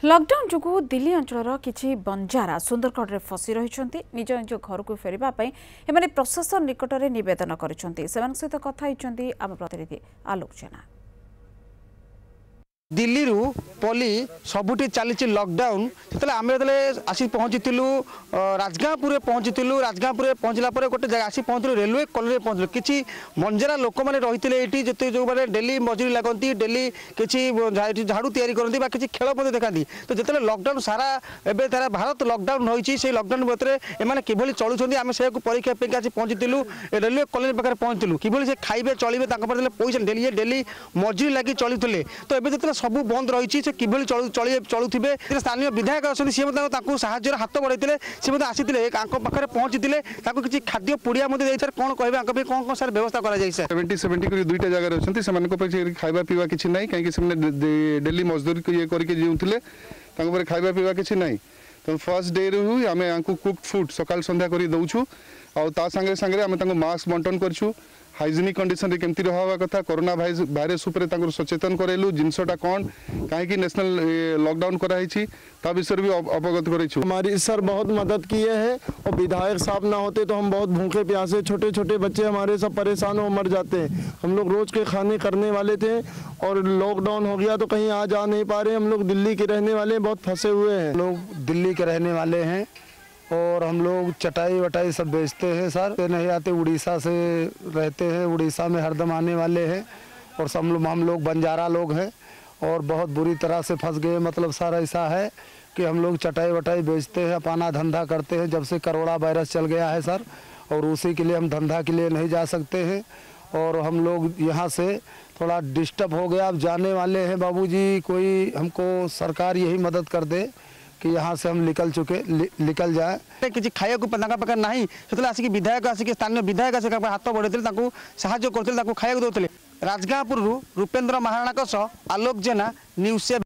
Lockdown जो दिल्ली अंचल किसी बंजारा सुंदरगढ़ फसी रही निज निज घर को फेरने प्रशासन निकट में नवेदन कर सहित कथा आम प्रतिनिधि आलोक जेना। दिल्ली रु पली सबुठी चली लॉकडाउन से आम आसी पहुँचीलु राजगांपुर पहुँचीलु राजगांपुर पहुँचला गोटे जगह आसी पहुँचलु रेलवे कॉलोनी पहुँचलु कि बंजारा लोक मैंने रही जो मैंने डेली मजूरी लगती डेली किसी झाड़ू तैयारी करती किसी खेल देखा तो जिते लॉकडाउन सारा एवं सारा भारत लॉकडाउन होती से लॉकडाउन भितर एम किभली चलुँच आम से परीक्षा पे आसी पहुँचीलु रेलवे कॉलोनी पाखे पहुँचलु किभली से खाइबे चलिए पैसा डेली डेली मजूरी लगी चलुले तो ये जो सब बंद रही से किभली चलुवे स्थानीय विधायक अच्छे सी साहाଯ୍ୟ हाथ बढ़ाई सी आसी पाखे पहुँची किसी खाद्य पुड़िया कौन कहे कौन सर व्यवस्था कर दुईटा जगह अच्छे से खावा पीवा किसी ना कहीं डेली मजदूरी ये करके जीउले खावा पीवा किसी ना तो फर्स्ट डे रु आम कुक फुड सकाल संध्या कर दौचु आगे सागे आम मास्क बंटन करूँ हाइजेनिक कंडीशन रे केमती रहा कथा कोरोना भाइरस उपर सचेतन करेलु जिनसटा कौन कहीं नेशनल लॉकडाउन कराई ता विषय भी अवगत करूँ। हमारी सर बहुत मदद किए हैं और विधायक साहब ना होते तो हम बहुत भूखे प्यासे छोटे छोटे बच्चे हमारे सब परेशान हो मर जाते हैं। हम लोग रोज के खाने करने वाले थे और लॉकडाउन हो गया तो कहीं आ जा नहीं पा रहे। हम लोग दिल्ली के रहने वाले बहुत फंसे हुए हैं। लोग दिल्ली के रहने वाले हैं और हम लोग चटाई वटाई सब बेचते हैं सर नहीं आते उड़ीसा से रहते हैं उड़ीसा में हरदम आने वाले हैं और सब हम लोग बंजारा लोग हैं और बहुत बुरी तरह से फंस गए। मतलब सर ऐसा है कि हम लोग चटाई वटाई बेचते हैं अपना धंधा करते हैं जब से कोरोना वायरस चल गया है सर और उसी के लिए हम धंधा के लिए नहीं जा सकते हैं और हम लोग यहाँ से थोड़ा डिस्टर्ब हो गया। अब जाने वाले हैं बाबूजी कोई हमको सरकार यही मदद कर दे कि यहाँ से हम निकल जाए किसी खाया पाखे ना से आसिक विधायक आसिक स्थानीय विधायक आसिक हाथ बढ़े साहाଯ୍य करते खाया दौले। राजगांपुर रूपेन्द्र महाराणा आलोक जेना न्यूज़।